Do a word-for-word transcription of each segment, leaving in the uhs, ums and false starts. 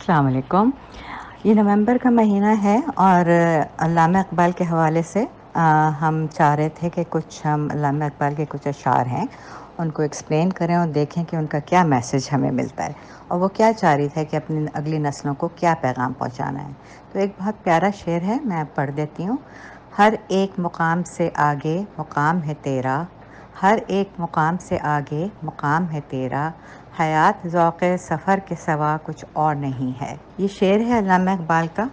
अस्सलाम वालेकुम। ये नवंबर का महीना है और अल्लामा इक़बाल के हवाले से आ, हम चाह रहे थे कि कुछ हम अल्लामा इक़बाल के कुछ अशार हैं उनको एक्सप्लेन करें और देखें कि उनका क्या मैसेज हमें मिलता है और वो क्या चाह रही थे कि अपनी अगली नस्लों को क्या पैगाम पहुंचाना है। तो एक बहुत प्यारा शेर है, मैं पढ़ देती हूँ। हर एक मुकाम से आगे मुकाम है तेरा, हर एक मुकाम से आगे मुकाम है तेरा, हयात ज़ौक़े सफ़र के सिवा कुछ और नहीं है। ये शेर है अल्लामा इक़बाल का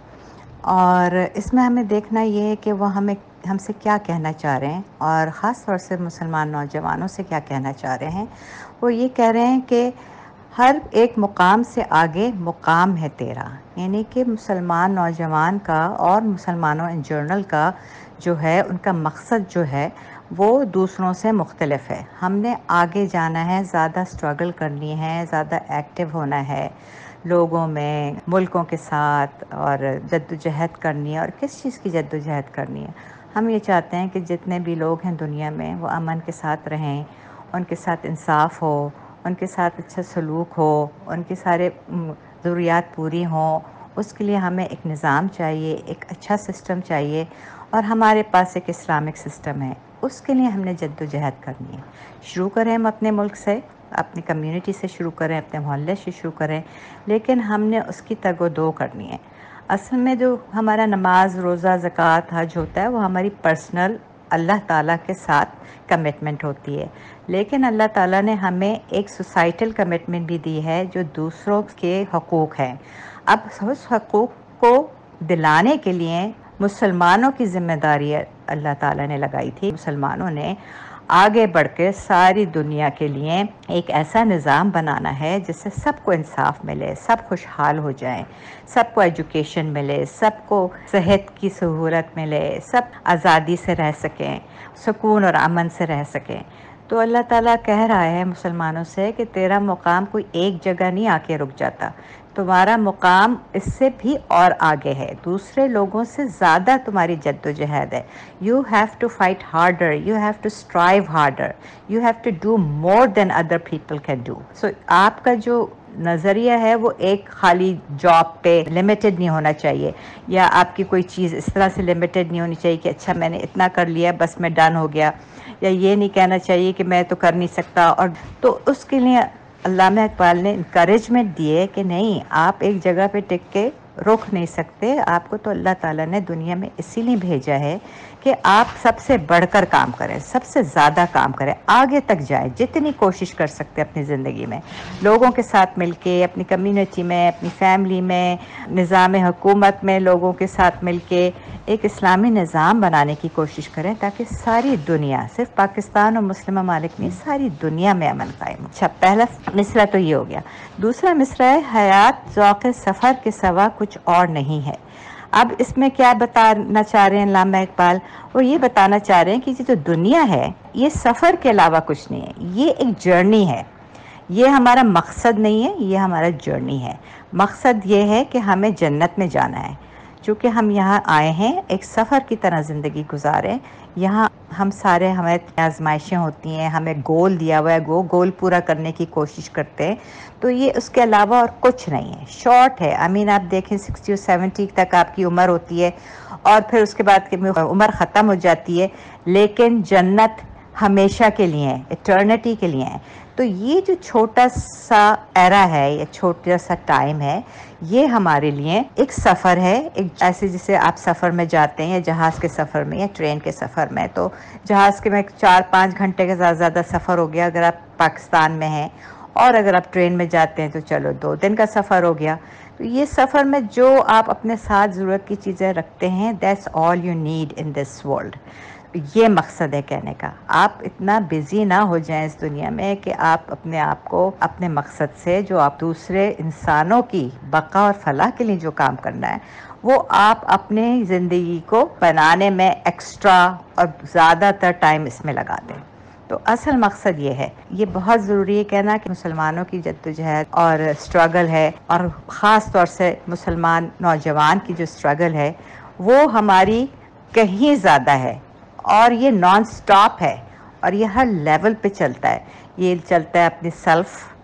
और इसमें हमें देखना ये है कि वो हमें हमसे क्या कहना चाह रहे हैं और ख़ास तौर से मुसलमान नौजवानों से क्या कहना चाह रहे हैं। वो ये कह रहे हैं कि हर एक मुकाम से आगे मुकाम है तेरा, यानी कि मुसलमान नौजवान का और मुसलमानों इन जनरल का जो है उनका मकसद जो है वो दूसरों से मुख्तलिफ है। हमने आगे जाना है, ज़्यादा स्ट्रगल करनी है, ज़्यादा एक्टिव होना है लोगों में, मुल्कों के साथ, और जद्दोजहद करनी है। और किस चीज़ की जद्दोजहद करनी है? हम ये चाहते हैं कि जितने भी लोग हैं दुनिया में वो अमन के साथ रहें, उनके साथ इंसाफ हो, उनके साथ अच्छा सलूक हो, उनके सारे ज़रूरियात पूरी हों। उसके लिए हमें एक निज़ाम चाहिए, एक अच्छा सिस्टम चाहिए और हमारे पास एक इस्लामिक सिस्टम है। उसके लिए हमने जद्दोजहद करनी है। शुरू करें हम अपने मुल्क से, अपनी कम्युनिटी से शुरू करें, अपने मोहल्ले से शुरू करें, लेकिन हमने उसकी तगो-दो करनी है। असल में जो हमारा नमाज, रोज़ा, ज़कात, हज होता है वो हमारी पर्सनल अल्लाह ताला के साथ कमिटमेंट होती है, लेकिन अल्लाह ताला ने हमें एक सोसाइटल कमिटमेंट भी दी है जो दूसरों के हकूक़ हैं। अब उस हकूक़ को दिलाने के लिए मुसलमानों की ज़िम्मेदारी अल्लाह ताला ने लगाई थी। मुसलमानों ने आगे बढ़ के सारी दुनिया के लिए एक ऐसा निज़ाम बनाना है जिससे सबको इंसाफ मिले, सब खुशहाल हो जाएं, सबको एजुकेशन मिले, सबको सेहत की सहूलत मिले, सब आज़ादी से रह सकें, सुकून और अमन से रह सकें। तो अल्लाह ताला कह रहा है मुसलमानों से कि तेरा मुकाम कोई एक जगह नहीं आके रुक जाता, तुम्हारा मुकाम इससे भी और आगे है, दूसरे लोगों से ज़्यादा तुम्हारी जद्दोजहद है। You have to fight harder, you have to strive harder, you have to do more than other people can do. So आपका जो नज़रिया है वो एक खाली जॉब पे लिमिटेड नहीं होना चाहिए, या आपकी कोई चीज़ इस तरह से लिमिटेड नहीं होनी चाहिए कि अच्छा मैंने इतना कर लिया बस मैं डन हो गया, या ये नहीं कहना चाहिए कि मैं तो कर नहीं सकता। और तो उसके लिए अल्लामा इक़बाल ने इनकरेजमेंट दिए कि नहीं, आप एक जगह पे टिक के रुक नहीं सकते, आपको तो अल्लाह ताला ने दुनिया में इसीलिए भेजा है कि आप सबसे बढ़कर काम करें, सबसे ज़्यादा काम करें, आगे तक जाएं, जितनी कोशिश कर सकते हैं अपनी ज़िंदगी में, लोगों के साथ मिलके, अपनी कम्युनिटी में, अपनी फैमिली में, निज़ाम हुकूमत में लोगों के साथ मिलके एक इस्लामी निज़ाम बनाने की कोशिश करें ताकि सारी दुनिया, सिर्फ पाकिस्तान और मुस्लिम ममालिक नहीं, सारी दुनिया में अमन कायम हो। अच्छा, पहला मिसरा तो ये हो गया। दूसरा मिसरा है हयात ज़ौक़े सफ़र के सिवा कुछ और नहीं है। अब इसमें क्या बताना चाह रहे हैं अल्लामा इक़बाल? वो ये बताना चाह रहे हैं कि जो दुनिया है ये सफ़र के अलावा कुछ नहीं है, ये एक जर्नी है, ये हमारा मकसद नहीं है, ये हमारा जर्नी है। मकसद ये है कि हमें जन्नत में जाना है। चूँकि हम यहाँ आए हैं एक सफ़र की तरह ज़िंदगी गुजारें, यहाँ हम सारे, हमें आजमाइशें होती हैं, हमें गोल दिया हुआ है, वो गोल पूरा करने की कोशिश करते हैं। तो ये उसके अलावा और कुछ नहीं है, शॉर्ट है। आई मीन आप देखें सिक्सटी और सेवेंटी तक आपकी उम्र होती है और फिर उसके बाद उम्र ख़त्म हो जाती है, लेकिन जन्नत हमेशा के लिए है, इटर्निटी के लिए है। तो ये जो छोटा सा एरा है, ये छोटा सा टाइम है, ये हमारे लिए एक सफ़र है। एक ऐसे जैसे आप सफ़र में जाते हैं, जहाज़ के सफ़र में या ट्रेन के सफ़र में, तो जहाज़ के में चार पाँच घंटे का ज़्यादा ज़्यादा सफ़र हो गया अगर आप पाकिस्तान में हैं, और अगर आप ट्रेन में जाते हैं तो चलो दो दिन का सफ़र हो गया। तो ये सफ़र में जो आप अपने साथ ज़रूरत की चीज़ें रखते हैं, that's all you need in this world. ये मकसद है कहने का। आप इतना बिज़ी ना हो जाएं इस दुनिया में कि आप अपने आप को अपने मकसद से, जो आप दूसरे इंसानों की बका और फलाह के लिए जो काम करना है, वो आप अपने ज़िंदगी को बनाने में एक्स्ट्रा और ज़्यादातर टाइम इसमें लगा दें। तो असल मकसद ये है। ये बहुत ज़रूरी है कहना कि मुसलमानों की जद्दोजहद और स्ट्रगल है, और ख़ास तौर से मुसलमान नौजवान की जो स्ट्रगल है वो हमारी कहीं ज़्यादा है, और ये नॉन स्टॉप है, और ये हर लेवल पे चलता है। ये चलता है अपनी सेल्फ़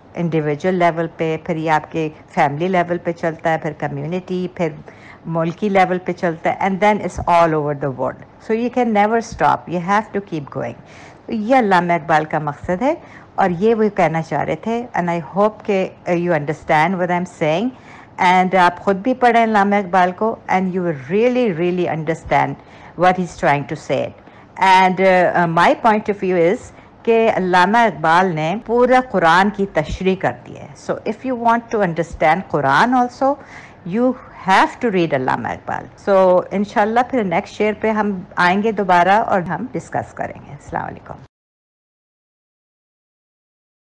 इंडिविजुअल लेवल पे, फिर ये आपके फैमिली लेवल पे चलता है, फिर कम्युनिटी, फिर मुल्की लेवल पे चलता है, and then it's all over the world. So you can never stop, you have to keep going. तो ये अल्लामा इकबाल का मकसद है और ये वो कहना चाह रहे थे. एंड आई होप के you understand what I am saying. And आप ख़ुद भी पढ़ें अल्लामा इकबाल को and you will really really understand what he is trying to say. And my point of view is कि अल्लामा इकबाल ने पूरा कुरान की तशरीह कर दी है. So if you want to understand Quran also you have to read Allama Iqbal. So इंशाल्लाह फिर नेक्स्ट ईयर पे हम आएंगे दोबारा और हम डिस्कस करेंगे. अस्सलाम वालेकुम.